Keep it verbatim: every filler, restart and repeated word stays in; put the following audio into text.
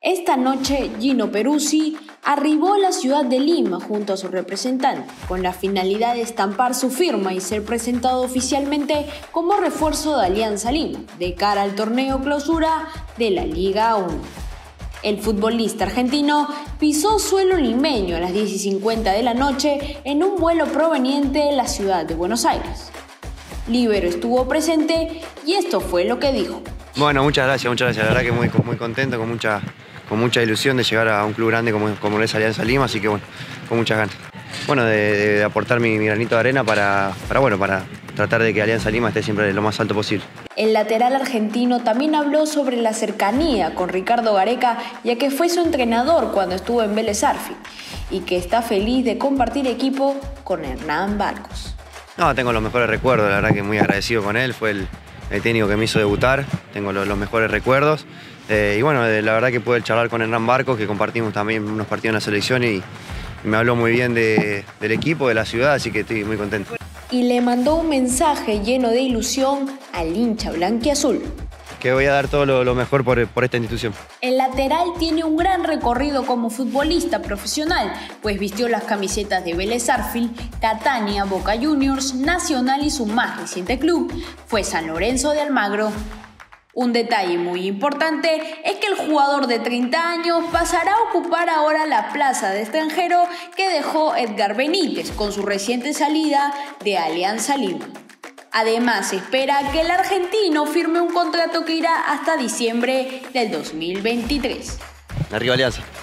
Esta noche, Gino Peruzzi arribó a la ciudad de Lima junto a su representante, con la finalidad de estampar su firma y ser presentado oficialmente como refuerzo de Alianza Lima, de cara al torneo clausura de la Liga uno. El futbolista argentino pisó suelo limeño a las diez y cincuenta de la noche en un vuelo proveniente de la ciudad de Buenos Aires. Líbero estuvo presente y esto fue lo que dijo. Bueno, muchas gracias, muchas gracias. La verdad que muy, muy contento, con mucha, con mucha ilusión de llegar a un club grande como, como es Alianza Lima, así que bueno, con muchas ganas. Bueno, de, de aportar mi, mi granito de arena para, para, bueno, para tratar de que Alianza Lima esté siempre lo más alto posible. El lateral argentino también habló sobre la cercanía con Ricardo Gareca, ya que fue su entrenador cuando estuvo en Vélez Sarsfield, y que está feliz de compartir equipo con Hernán Barcos. No, tengo los mejores recuerdos, la verdad que muy agradecido con él, fue el, el técnico que me hizo debutar, tengo los, los mejores recuerdos. Eh, y bueno, la verdad que pude charlar con Hernán Barcos, que compartimos también unos partidos en la selección y me habló muy bien de, del equipo, de la ciudad, así que estoy muy contento. Y le mandó un mensaje lleno de ilusión al hincha blanquiazul. Que voy a dar todo lo, lo mejor por, por esta institución. El lateral tiene un gran recorrido como futbolista profesional, pues vistió las camisetas de Vélez Sarsfield, Catania, Boca Juniors, Nacional y su más reciente club fue San Lorenzo de Almagro. Un detalle muy importante es que el jugador de treinta años pasará a ocupar ahora la plaza de extranjero que dejó Edgar Benítez con su reciente salida de Alianza Lima. Además, se espera que el argentino firme un contrato que irá hasta diciembre del dos mil veintitrés. Arriba Alianza.